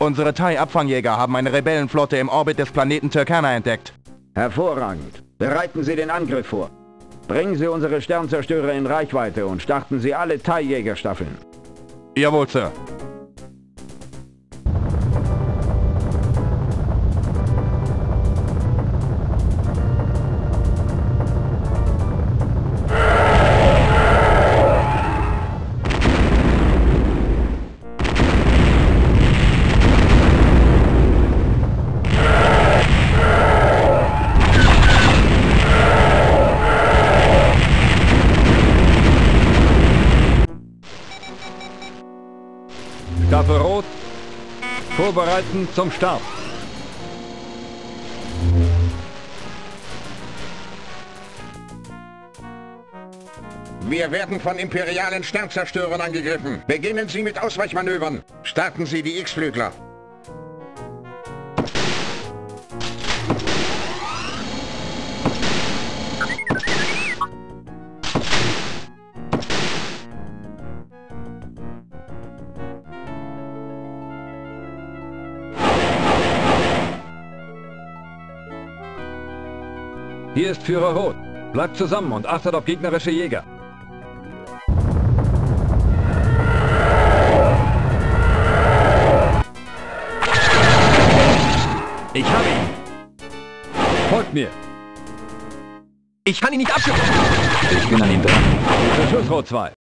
Unsere Thai-Abfangjäger haben eine Rebellenflotte im Orbit des Planeten Turkana entdeckt. Hervorragend. Bereiten Sie den Angriff vor. Bringen Sie unsere Sternzerstörer in Reichweite und starten Sie alle Thai-Jägerstaffeln. Jawohl, Sir. Staffel Rot, vorbereiten zum Start. Wir werden von imperialen Sternzerstörern angegriffen. Beginnen Sie mit Ausweichmanövern. Starten Sie die X-Flügler. Hier ist Führer Rot. Bleibt zusammen und achtet auf gegnerische Jäger. Ich habe ihn. Folgt mir. Ich kann ihn nicht abschütteln. Ich bin an ihm dran. Guter Schuss, Rot 2.